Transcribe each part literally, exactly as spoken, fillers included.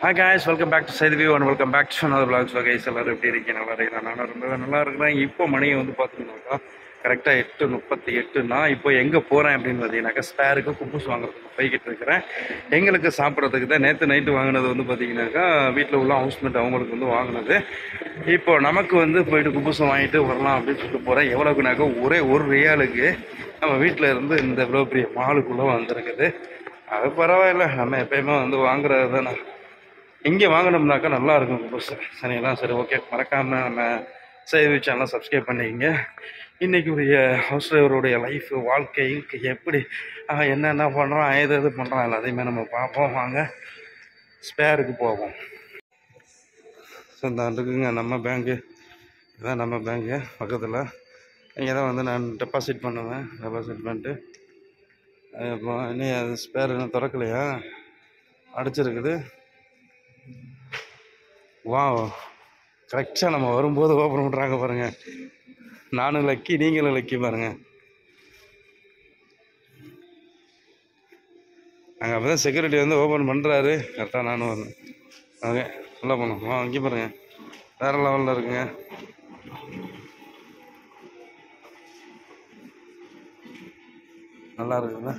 Hi guys, welcome back to Side View and welcome back to another vlog. So guys, எல்லாரும் எப்படி இருக்கீங்க? நல்லா இருக்கீங்க? நானும் ரொம்ப நல்லா இருக்கிறேன். இப்போ மணி வந்து பார்த்தீங்கன்னாக்கா கரெக்டாக எட்டு முப்பத்தி எட்டுனா இப்போ எங்கே போகிறேன் அப்படின்னு பார்த்தீங்கன்னாக்கா ஸ்பேருக்கு குப்பூஸ் வாங்குறதுக்கு போய்கிட்டு இருக்கிறேன். எங்களுக்கு சாப்பிட்றதுக்கு தான் நேற்று நைட்டு வாங்கினது வந்து பார்த்தீங்கன்னாக்கா வீட்டில் உள்ள ஹவுஸ்மேட் அவங்களுக்கு வந்து வாங்கினது. இப்போ நமக்கு வந்து போயிட்டு குப்பூஸை வாங்கிட்டு வரலாம் அப்படின்னு சொல்லிட்டு போகிறேன். எவ்வளோக்குனாக்கா ஒரே ஒரு ரியாலுக்கு நம்ம வீட்டில் இருந்து இந்த இவ்வளோ பெரிய மாலுக்குள்ளே வந்திருக்குது. அது பரவாயில்ல, நம்ம எப்பயுமே வந்து வாங்குறது தானே. இங்கே வாங்கினோம்னாக்கா நல்லா இருக்கும் குப்பூஸ். சரிங்களா? சரி, ஓகே. மறக்காமல் நம்ம சேவை சேனலை சப்ஸ்கிரைப் பண்ணிக்கிங்க. இன்றைக்கி உடைய ஹவுஸ் டிரைவருடைய லைஃப் வாழ்க்கை எப்படி என்னென்ன பண்ணுறோம், எது எது பண்ணுறோம் எல்லாத்தையுமே நம்ம பார்ப்போம். வாங்க ஸ்பேருக்கு போவோம். ஸோ இந்த இருக்குங்க நம்ம பேங்க்கு, இதுதான் நம்ம பேங்க்கு பக்கத்தில். இங்கே தான் வந்து நான் டெபாசிட் பண்ணுவேன். டெபாசிட் பண்ணிட்டு இப்போ இன்னும் அது ஸ்பேர் இன்னும் திறக்கலையா, அடிச்சிருக்குது. வா, கரெக்டாக நம்ம வரும்போது ஓப்பன் பண்ணுறாங்க பாருங்கள். நானும் லக்கி, நீங்களும் லக்கி பாருங்கள். அங்கே அப்போ தான் செக்யூரிட்டி வந்து ஓப்பன் பண்ணுறாரு. கரெக்டாக நானும் வரேன். ஓகே, நல்லா பண்ணும். வா, அங்கே பாருங்கள், வேறு லெவலில் இருக்குங்க. நல்லா இருக்குதுண்ணா.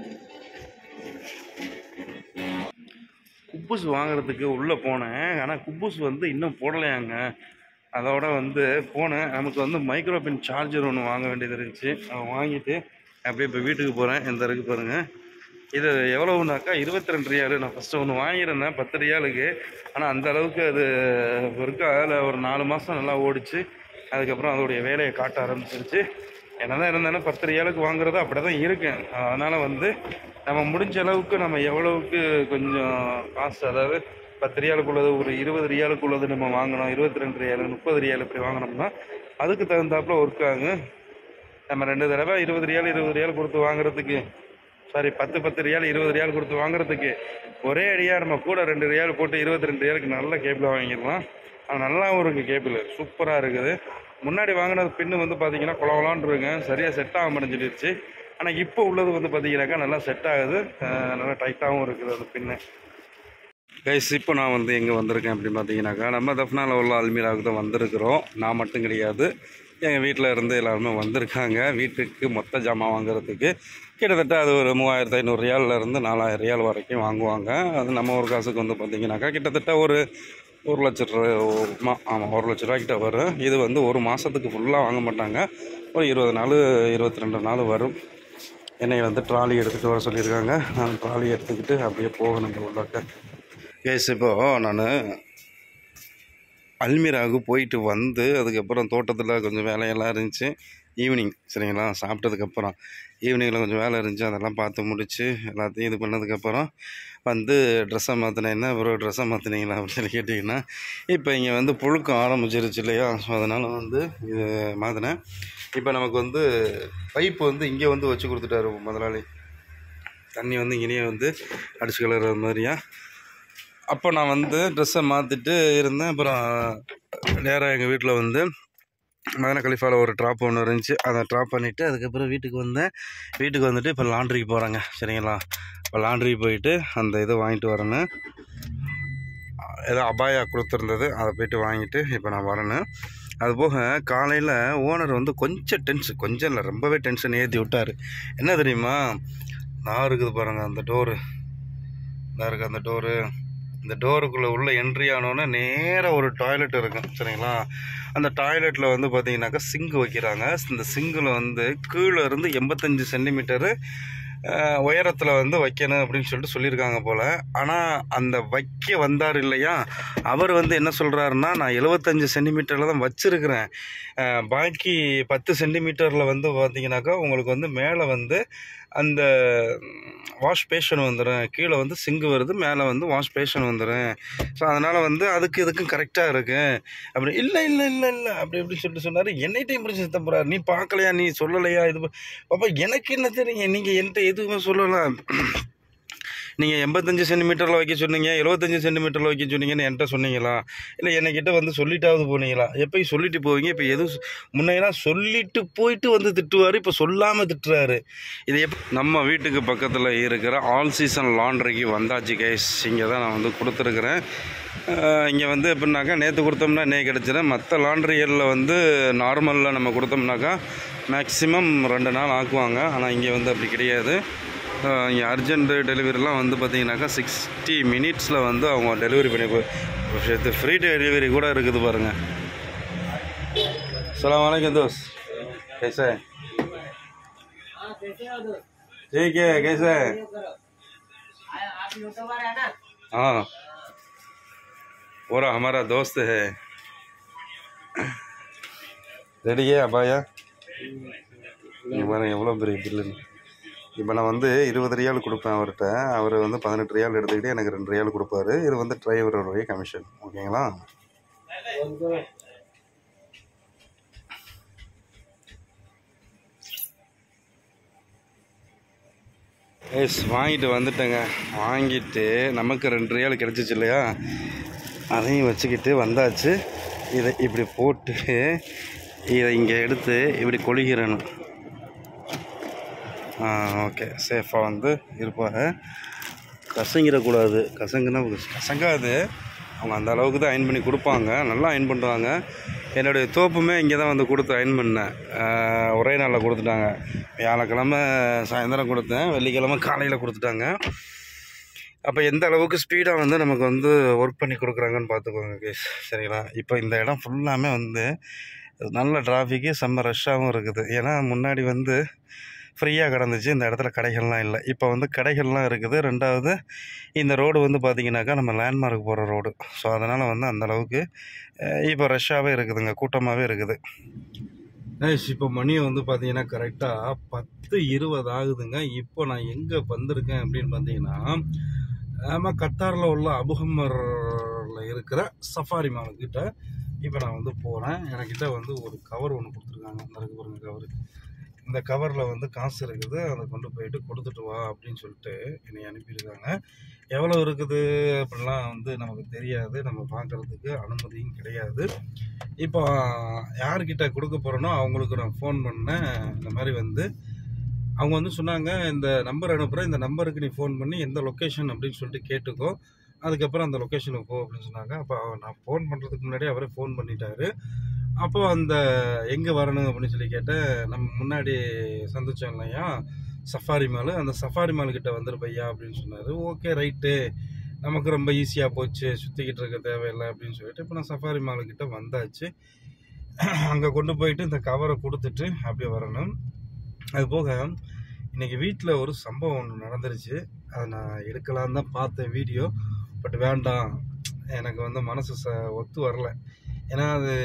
குப்பூஸ் வாங்குறதுக்கு உள்ளே போனேன். ஆனால் குப்பூஸ் வந்து இன்னும் போடலையாங்க. அதோட வந்து போனேன். நமக்கு வந்து மைக்ரோபின் சார்ஜர் ஒன்று வாங்க வேண்டியது இருந்துச்சு. அதை வாங்கிட்டு அப்படியே இப்போ வீட்டுக்கு போகிறேன். இந்த இருக்கு பாருங்கள். இது எவ்வளவுனாக்கா இருபத்தி ரெண்டு ரியாலு. நான் ஃபஸ்ட்டு ஒன்று வாங்கியிருந்தேன் பத்து ரியாலுக்கு. ஆனால் அந்த அளவுக்கு அது இருக்கா. அதில் ஒரு நாலு மாதம் நல்லா ஓடிச்சு. அதுக்கப்புறம் அதோடைய வேலையை காட்ட ஆரம்பிச்சிருச்சு. என்ன தான் இருந்தாலும் பத்து ரியாலுக்கு வாங்குறது அப்படி தான் இருக்கேன். அதனால் வந்து நம்ம முடிஞ்ச அளவுக்கு நம்ம எவ்வளவுக்கு கொஞ்சம் காசு, அதாவது பத்து ரியாலுக்குள்ளது ஒரு இருபது ரியாலுக்குள்ளது நம்ம வாங்கணும், இருபத்தி ரெண்டு ரியாலு முப்பது ரியால் இப்படி வாங்கினோம்னா அதுக்கு தகுந்தாப்புல ஒர்க் ஆகும். நம்ம ரெண்டு தடவை இருபது ரியால் இருபது ரியால் கொடுத்து வாங்குறதுக்கு, சாரி பத்து பத்து ரியால் இருபது ரியால் கொடுத்து வாங்குறதுக்கு ஒரே அடியாக நம்ம கூட ரெண்டு ரியால் போட்டு இருபத்தி ரெண்டு ரியாலுக்கு நல்ல கேபிள் வாங்கிடலாம். ஆனால் நல்லாவும் இருக்குது, கேபிள் சூப்பராக இருக்குது. முன்னாடி வாங்கினது பின்னு வந்து பார்த்தீங்கன்னா குளவலான்னு இருக்குங்க, சரியாக செட் ஆக முடிஞ்சிடுச்சு. ஆனால் இப்போ உள்ளது வந்து பார்த்தீங்கன்னாக்கா நல்லா செட் ஆகுது, நல்லா டைட்டாகவும் இருக்குது அது பின்னு. கைஸ், இப்போ நான் வந்து எங்கே வந்திருக்கேன் அப்படின்னு பார்த்தீங்கன்னாக்கா நம்ம தஃப்னாவில் உள்ள அல்மீராவுக்கு தான் வந்திருக்கிறோம். நான் மட்டும் கிடையாது, எங்கள் வீட்டில் இருந்து எல்லாருமே வந்திருக்காங்க. வீட்டுக்கு மொத்த ஜாமான் வாங்குறதுக்கு கிட்டத்தட்ட அது ஒரு மூவாயிரத்து ஐநூறு ரியாலிருந்து நாலாயிரம் ரியால் வரைக்கும் வாங்குவாங்க. அது நம்ம ஒரு காசுக்கு வந்து பார்த்திங்கனாக்கா கிட்டத்தட்ட ஒரு ஒரு லட்ச ரூபா, ஆமாம் ஒரு லட்ச ரூபாய்க்கிட்ட வரும். இது வந்து ஒரு மாதத்துக்கு ஃபுல்லாக வாங்க மாட்டாங்க, ஒரு இருபது நாள் இருபத்தி ரெண்டு நாள் வரும். என்னை வந்து ட்ராலி எடுத்துகிட்டு வர சொல்லியிருக்காங்க. நான் ட்ராலி எடுத்துக்கிட்டு அப்படியே போகணும் உள்ளாக்க. கேஸ் இப்போது நான் அல்மீராவுக்கு போயிட்டு வந்து அதுக்கப்புறம் தோட்டத்தில் கொஞ்சம் வேலையெல்லாம் இருந்துச்சு. ஈவினிங், சரிங்களா, சாப்பிட்டதுக்கப்புறம் ஈவினிங்கில் கொஞ்சம் வேலை இருந்துச்சு. அதெல்லாம் பார்த்து முடிச்சு எல்லாத்தையும் இது பண்ணதுக்கப்புறம் வந்து ட்ரெஸ்ஸை மாற்றினேன். என்ன அப்புறம் ட்ரெஸ்ஸை மாற்றினீங்களா அப்படின்னு சொல்லி கேட்டிங்கன்னா, இப்போ இங்கே வந்து புழுக்கம் ஆரம்பிச்சிருச்சு இல்லையா, ஸோ அதனால் வந்து இது மாற்றினேன். இப்போ நமக்கு வந்து பைப்பு வந்து இங்கே வந்து வச்சு கொடுத்துட்டாரு முதலாளி. தண்ணி வந்து இங்கேயே வந்து அடிச்சு கலர்ற மாதிரியா. அப்போ நான் வந்து ட்ரெஸ்ஸை மாற்றிட்டு இருந்தேன். அப்புறம் நேராக எங்கள் வீட்டில் வந்து மதன கலிஃபாவில் ஒரு ட்ராப் ஒன்று இருந்துச்சு, அதை ட்ராப் பண்ணிவிட்டு அதுக்கப்புறம் வீட்டுக்கு வந்தேன். வீட்டுக்கு வந்துட்டு இப்போ லாண்ட்ரிக்கு போகிறேங்க, சரிங்களா. இப்போ லாண்ட்ரிக்கு போயிட்டு அந்த இதை வாங்கிட்டு வரேன்னு, ஏதோ அபாயா கொடுத்துருந்தது, அதை போய்ட்டு வாங்கிட்டு இப்போ நான் வரேன்னு. அதுபோக காலையில் ஓனர் வந்து கொஞ்சம் டென்ஷன், கொஞ்சம் இல்லை ரொம்பவே டென்ஷன் ஏற்றி விட்டார். என்ன தெரியுமா, நான் இருக்குது பாருங்கள் அந்த டோரு, நான் இருக்குது அந்த டோரு. இந்த டோருக்குள்ளே உள்ள என்ட்ரி ஆனோன்னே நேராக ஒரு டாய்லெட் இருக்கும், சரிங்களா. அந்த டாய்லெட்டில் வந்து பார்த்தீங்கன்னாக்கா சிங்கு வைக்கிறாங்க. இந்த சிங்கில் வந்து கீழே இருந்து எண்பத்தஞ்சு சென்டிமீட்டரு உயரத்தில் வந்து வைக்கணும் அப்படின்னு சொல்லிட்டு சொல்லியிருக்காங்க போல். ஆனால் அந்த வைக்க வந்தார் இல்லையா, அவர் வந்து என்ன சொல்கிறாருன்னா, நான் எழுபத்தஞ்சு சென்டிமீட்டரில் தான் வச்சுருக்கிறேன், பாக்கி பத்து சென்டிமீட்டரில் வந்து பார்த்தீங்கன்னாக்கா உங்களுக்கு வந்து மேலே வந்து அந்த வாஷ் பேஷன் வந்துடும், கீழே வந்து சிங்கு வருது, மேலே வந்து வாஷ் பேஷன் வந்துடும். ஸோ அதனால் வந்து அதுக்கு இதுக்கும் கரெக்டாக இருக்கு அப்படி. இல்லை இல்லை இல்லை இல்லை அப்படி எப்படி சொல்லிட்டு சொன்னார். என்னைட்டையும் பிடிச்சி தப்புறாரு. நீ பார்க்கலையா, நீ சொல்லலையா, இது பாப்பா எனக்கு என்ன தெரியுங்க, நீங்கள் என்கிட்ட எதுவுமே சொல்லலை. நீங்கள் எண்பத்தஞ்சு சென்டிமீட்டரில் வைக்க சொன்னீங்க, எழுபத்தஞ்சு சென்டிமீட்டரில் வைக்க சொன்னீங்கன்னு என்கிட்ட சொன்னீங்களா? இல்லை என்கிட்ட வந்து சொல்லிட்டாவது போனீங்களா? எப்பயும் சொல்லிட்டு போவீங்க, இப்போ எதுவும் முன்னையெல்லாம் சொல்லிட்டு போயிட்டு வந்து திட்டுவார், இப்போ சொல்லாமல் திட்டுறாரு. இது எப்போ? நம்ம வீட்டுக்கு பக்கத்தில் இருக்கிற ஆல் சீசன் லாண்ட்ரிக்கு வந்தாச்சு கைஸ். இங்கே தான் நான் வந்து கொடுத்துருக்குறேன். இங்கே வந்து எப்படின்னாக்கா நேற்று கொடுத்தோம்னா நே கிடச்சிடும். மற்ற லாண்ட்ரிகளில் வந்து நார்மலில் நம்ம கொடுத்தோம்னாக்கா மேக்ஸிமம் ரெண்டு நாள் ஆக்குவாங்க. ஆனால் இங்கே வந்து அப்படி கிடையாது. இங்கே அர்ஜென்ட்டு டெலிவரிலாம் வந்து பார்த்திங்கனாக்கா சிக்ஸ்டி மினிட்ஸில் வந்து அவங்க டெலிவரி பண்ணி விஷயத்து ஃப்ரீ டெலிவரி கூட இருக்குது பாருங்கள். अस्सलाम वालेकुम दोस्त, कैसे है? ठीक है, कैसे है? हाँ, पूरा हमारा दोस्त है. ரெடி அபாயா? நீங்கள் பாருங்கள் எவ்வளோ பெரிய பில்லுன்னு. இப்போ நான் வந்து இருபது ரியால் கொடுப்பேன் அவர்கிட்ட. அவர் வந்து பதினெட்டு ரியால் எடுத்துக்கிட்டு எனக்கு ரெண்டு ரியால் கொடுப்பாரு. இது வந்து டிரைவருடைய கமிஷன். ஓகேங்களா? எஸ், வாங்கிட்டு வந்துட்டேங்க. வாங்கிட்டு நமக்கு ரெண்டு ரியால் கிடச்சிச்சு இல்லையா, அதையும் வச்சுக்கிட்டு வந்தாச்சு. இதை இப்படி போட்டு இதை இங்கே எடுத்து இப்படி கொளிக்கிறணும். ஓகே, சேஃபாக வந்து இருப்பாங்க. கசங்கிடக்கூடாது. கசங்குன்னா கசங்காது. அவங்க அந்த அளவுக்கு தான் அயன் பண்ணி கொடுப்பாங்க. நல்லா அயன் பண்ணுவாங்க. என்னுடைய தோப்புமே இங்கே தான் வந்து கொடுத்து அயன் பண்ணேன். ஒரே நாளில் கொடுத்துட்டாங்க. வியாழக்கிழமை சாயந்தரம் கொடுத்தேன், வெள்ளிக்கிழமை காலையில் கொடுத்துட்டாங்க. அப்போ எந்த அளவுக்கு ஸ்பீடாக வந்து நமக்கு வந்து ஒர்க் பண்ணி கொடுக்குறாங்கன்னு பார்த்துக்கோங்க கேஸ். சரிங்களா? இப்போ இந்த இடம் ஃபுல்லாமே வந்து நல்ல டிராஃபிக்கு, செம்ம ரஷ்ஷாகவும் இருக்குது. ஏன்னா முன்னாடி வந்து ஃப்ரீயாக கிடந்துச்சு. இந்த இடத்துல கடைகள்லாம் இல்லை. இப்போ வந்து கடைகள்லாம் இருக்குது. ரெண்டாவது இந்த ரோடு வந்து பார்த்திங்கனாக்கா நம்ம லேண்ட்மார்க் போகிற ரோடு. ஸோ அதனால் வந்து அந்தளவுக்கு இப்போ ரஷ்ஷாகவே இருக்குதுங்க, கூட்டமாகவே இருக்குது. இப்போ மணி வந்து பார்த்திங்கன்னா கரெக்டாக பத்து இருபது ஆகுதுங்க. இப்போ நான் எங்கே வந்திருக்கேன் அப்படின்னு பார்த்தீங்கன்னா, நம்ம கத்தாரில் உள்ள அபுஹம்மரில் இருக்கிற சஃபாரி மால்கிட்ட இப்போ நான் வந்து போகிறேன். என்கிட்ட வந்து ஒரு கவர் ஒன்று கொடுத்துருக்காங்க. அந்த இருக்கு பாருங்க கவர். இந்த கவரில் வந்து காசு இருக்குது, அதை கொண்டு போயிட்டு கொடுத்துட்டு வா அப்படின்னு சொல்லிட்டு என்னை அனுப்பியிருக்காங்க. எவ்வளோ இருக்குது அப்படிலாம் வந்து நமக்கு தெரியாது, நம்ம பார்க்குறதுக்கு அனுமதியும் கிடையாது. இப்போ யார்கிட்ட கொடுக்க போகிறேனோ அவங்களுக்கு நான் ஃபோன் பண்ணேன். இந்த மாதிரி வந்து அவங்க வந்து சொன்னாங்க, இந்த நம்பர் அனுப்புகிறேன், இந்த நம்பருக்கு நீ ஃபோன் பண்ணி எந்த லொக்கேஷன் அப்படின்னு சொல்லிட்டு கேட்டுக்கோ, அதுக்கப்புறம் அந்த லொக்கேஷனுக்கு போ அப்படின்னு சொன்னாங்க. அப்போ நான் ஃபோன் பண்ணுறதுக்கு முன்னாடி அவரே ஃபோன் பண்ணிட்டாரு. அப்போது அந்த எங்கே வரணும் அப்படின்னு சொல்லி கேட்டேன். நம்ம முன்னாடி சந்திச்சோம் இல்லையா சஃபாரி மால், அந்த சஃபாரி மால்கிட்ட வந்துருப்பையா அப்படின்னு சொன்னார். ஓகே ரைட்டு, நமக்கு ரொம்ப ஈஸியாக போச்சு, சுற்றிக்கிட்டு இருக்க தேவையில்லை அப்படின்னு சொல்லிட்டு இப்போ நான் சஃபாரி மால்கிட்ட வந்தாச்சு. அங்கே கொண்டு போயிட்டு இந்த கவரை கொடுத்துட்டு அப்படியே வரணும். அது போக இன்றைக்கி வீட்டில் ஒரு சம்பவம் ஒன்று நடந்துருச்சு. அதை நான் எடுக்கலான்னு தான் பார்த்தேன் வீடியோ. பட் வேண்டாம், எனக்கு வந்து மனசு ச ஒத்து வரல. ஏன்னா அது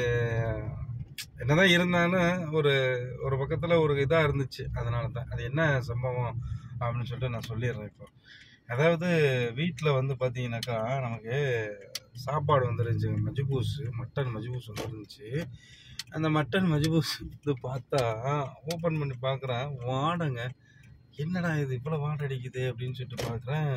என்னதான் இருந்தாலும் ஒரு ஒரு பக்கத்தில் ஒரு இதாக இருந்துச்சு. அதனால தான் அது என்ன சம்பவம் அப்படின்னு சொல்லிட்டு நான் சொல்லிடுறேன். இப்போ அதாவது வீட்டில் வந்து பார்த்தீங்கன்னாக்கா நமக்கு சாப்பாடு வந்துருந்துச்சு, மஜ்பூஸ், மட்டன் மஜ்பூஸ் வந்துருந்துச்சு. அந்த மட்டன் மஜ்பூஸ் வந்து பார்த்தா ஓப்பன் பண்ணி பார்க்குறேன், வாடைங்க. என்னடா இது இவ்வளோ வாடை அடிக்குது அப்படின்னு சொல்லிட்டு பார்க்குறேன்.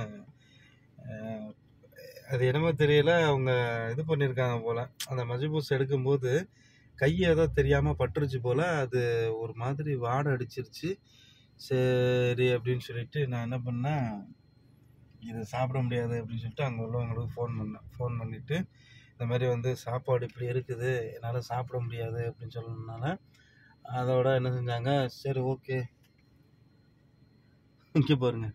அது என்னமோ தெரியல, அவங்க இது பண்ணியிருக்காங்க போல். அந்த மஜ்பூஸ் எடுக்கும்போது கையை ஏதோ தெரியாமல் பட்டுருச்சு போல். அது ஒரு மாதிரி வாடை அடிச்சிருச்சு. சரி அப்படின்னு சொல்லிட்டு நான் என்ன பண்ணேன், இது சாப்பிட முடியாது அப்படின்னு சொல்லிட்டு அங்கே உள்ளவங்களுக்கு ஃபோன் பண்ணேன். ஃபோன் பண்ணிவிட்டு இந்த மாதிரி வந்து சாப்பாடு இப்படி இருக்குது, என்னால் சாப்பிட முடியாது அப்படின்னு சொன்னதுனால அதோட என்ன செஞ்சாங்க, சரி ஓகே இங்கே பாருங்க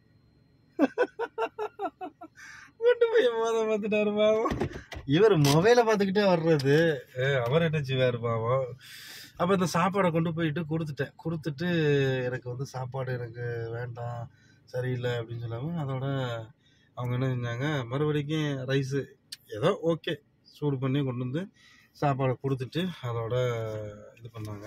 கொண்டு போய் மோதம் பார்த்துட்டாரு பாவம். இவர் மொபைலை பார்த்துக்கிட்டே வர்றது, அவர் என்ன செய்வார் பாவம். அப்போ இந்த சாப்பாடை கொண்டு போயிட்டு கொடுத்துட்டேன். கொடுத்துட்டு எனக்கு வந்து சாப்பாடு எனக்கு வேண்டாம், சரியில்லை அப்படின்னு சொல்லாமல் அதோட அவங்க என்ன செஞ்சாங்க, மறுபடிக்கும் ரைஸு ஏதோ ஓகே சூடு பண்ணி கொண்டு வந்து சாப்பாடை கொடுத்துட்டு அதோட இது பண்ணாங்க.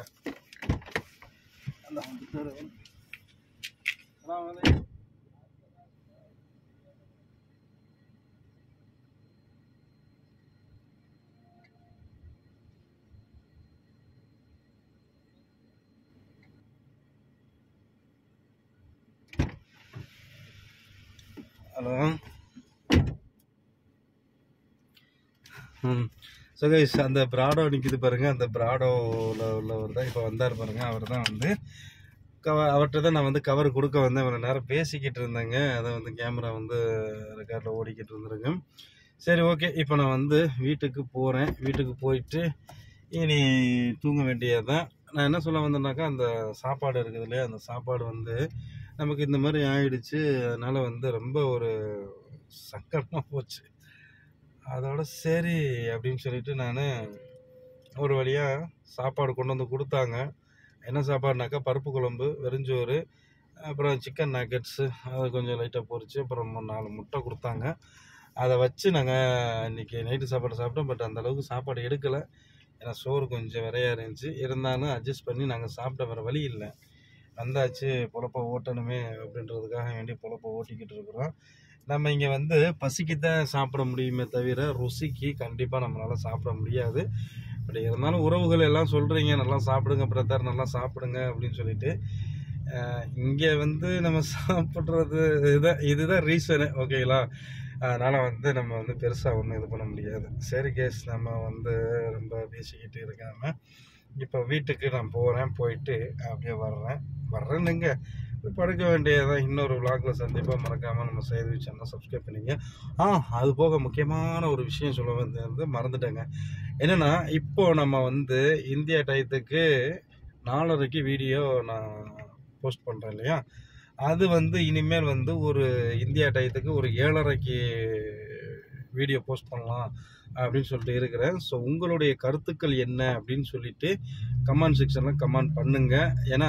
ஹலோ. ம் ஸோ கைஸ், அந்த பிராடோ நிற்கிது பாருங்கள், அந்த பிராடோவில் உள்ளவர் தான் இப்போ வந்தார் பாருங்கள். அவர் தான் வந்து கவ அவர்கிட்ட தான் நான் வந்து கவர் கொடுக்க வந்தேன். இவ்வளோ நேரம் பேசிக்கிட்டு இருந்தேங்க, அதை வந்து கேமரா வந்து ரெக்கார்டில் ஓடிக்கிட்டு இருந்துருங்க. சரி, ஓகே. இப்போ நான் வந்து வீட்டுக்கு போகிறேன். வீட்டுக்கு போயிட்டு இனி தூங்க வேண்டியது தான். நான் என்ன சொல்ல வந்தேன்னாக்கா, அந்த சாப்பாடு இருக்குது இல்லையா, அந்த சாப்பாடு வந்து நமக்கு இந்த மாதிரி ஆயிடுச்சு. அதனால் வந்து ரொம்ப ஒரு சங்கடமாக போச்சு. அதோட சரி அப்படின்னு சொல்லிட்டு நான் ஒரு வழியாக சாப்பாடு கொண்டு வந்து கொடுத்தாங்க. என்ன சாப்பாடுனாக்கா, பருப்பு குழம்பு, வெறுஞ்சோறு, அப்புறம் சிக்கன் நக்கெட்ஸு, அதை கொஞ்சம் லைட்டாக பொரிச்சு, அப்புறம் நாலு முட்டை கொடுத்தாங்க. அதை வச்சு நாங்கள் இன்றைக்கி நைட்டு சாப்பாடு சாப்பிட்டோம். பட் அந்தளவுக்கு சாப்பாடு எடுக்கலை, ஏன்னா சோறு கொஞ்சம் விரையாக இருந்துச்சு. இருந்தாலும் அட்ஜஸ்ட் பண்ணி நாங்கள் சாப்பிட்ட, வேறு வழி இல்லை. வந்தாச்சு, பொழப்ப ஓட்டணுமே அப்படின்றதுக்காக வேண்டி பொழப்ப ஓட்டிக்கிட்டு இருக்கிறோம். நம்ம இங்கே வந்து பசிக்கு தான் சாப்பிட முடியுமே தவிர ருசிக்கு கண்டிப்பாக நம்மளால் சாப்பிட முடியாது. பட் இருந்தாலும் உறவுகள் எல்லாம் சொல்கிறீங்க, நல்லா சாப்பிடுங்க பிரதர், நல்லா சாப்பிடுங்க அப்படின்னு சொல்லிட்டு, இங்கே வந்து நம்ம சாப்பிட்றது இதுதான் இதுதான் ரீசனு. ஓகேங்களா? அதனால் வந்து நம்ம வந்து பெருசாக ஒன்றும் இது பண்ண முடியாது. சரி கேஸ், நம்ம வந்து ரொம்ப பேசிக்கிட்டு இருக்காமல் இப்போ வீட்டுக்கு நான் போகிறேன். போயிட்டு அப்படியே வர்றேன் வர்றேன்னுங்க படுக்க வேண்டியதான். இன்னொரு விளாகில் சந்திப்பாக. மறக்காமல் நம்ம செய்தி சேனலை சப்ஸ்கிரைப் பண்ணிங்க. ஆ அது போக முக்கியமான ஒரு விஷயம் சொல்ல வந்து மறந்துட்டேங்க. என்னென்னா, இப்போது நம்ம வந்து இந்தியா டயத்துக்கு நாலரைக்கு வீடியோ நான் போஸ்ட் பண்ணுறேன் இல்லையா, அது வந்து இனிமேல் வந்து ஒரு இந்தியா டயத்துக்கு ஒரு ஏழரைக்கு வீடியோ போஸ்ட் பண்ணலாம் அப்படின்னு சொல்லிட்டு இருக்கிறேன். ஸோ உங்களுடைய கருத்துக்கள் என்ன அப்படின்னு சொல்லிட்டு கமெண்ட் செக்ஷனில் கமெண்ட் பண்ணுங்கள். ஏன்னா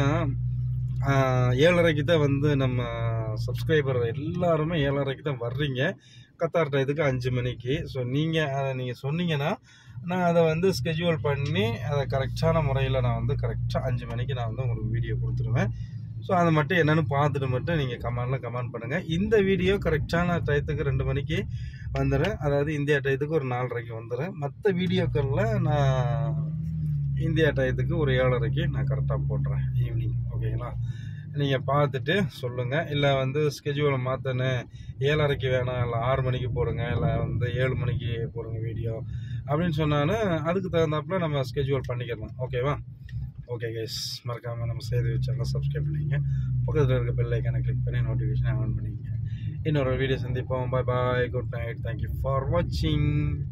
ஏழரைக்கு தான் வந்து நம்ம சப்ஸ்கிரைபர் எல்லாருமே ஏழரைக்கு தான் வர்றீங்க, கத்தார் டயத்துக்கு அஞ்சு மணிக்கு. ஸோ நீங்கள் அதை நீங்கள் சொன்னீங்கன்னா நான் அதை வந்து ஸ்கெட்யூல் பண்ணி அதை கரெக்டான முறையில் நான் வந்து கரெக்டாக அஞ்சு மணிக்கு நான் வந்து உங்களுக்கு வீடியோ கொடுத்துருவேன். ஸோ அதை மட்டும் என்னென்னு பார்த்துட்டு மட்டும் நீங்கள் கமெண்டில் கமெண்ட் பண்ணுங்கள். இந்த வீடியோ கரெக்டான டயத்துக்கு ரெண்டு மணிக்கு வந்துடுறேன், அதாவது இந்தியா டயத்துக்கு ஒரு நாலரைக்கு வந்துடுறேன். மற்ற வீடியோக்களில் நான் இந்தியா டயத்துக்கு ஒரு ஏழரைக்கு நான் கரெக்டாக போட்டுறேன் ஈவினிங். ஓகேங்களா? நீங்கள் பார்த்துட்டு சொல்லுங்கள். இல்லை வந்து ஸ்கெட்யூலை மாற்றணும், ஏழரைக்கு வேணாம், இல்லை ஆறு மணிக்கு போடுங்க, இல்லை வந்து ஏழு மணிக்கு போடுங்க வீடியோ அப்படின்னு சொன்னாலும் அதுக்கு தகுந்தாப்புல நம்ம ஸ்கெட்யூல் பண்ணிக்கலாம். ஓகேவா? ஓகே கைஸ், மறக்காமல் நம்ம செய்தி சேனலை சப்ஸ்கிரைப் பண்ணிங்க. பக்கத்தில் இருக்க பெல் ஐக்கானை கிளிக் பண்ணி நோட்டிஃபிகேஷன் ஆன் பண்ணிங்க. இன்னொரு வீடியோ சந்திப்போம். Bye bye, good night, thank you for வாட்சிங்.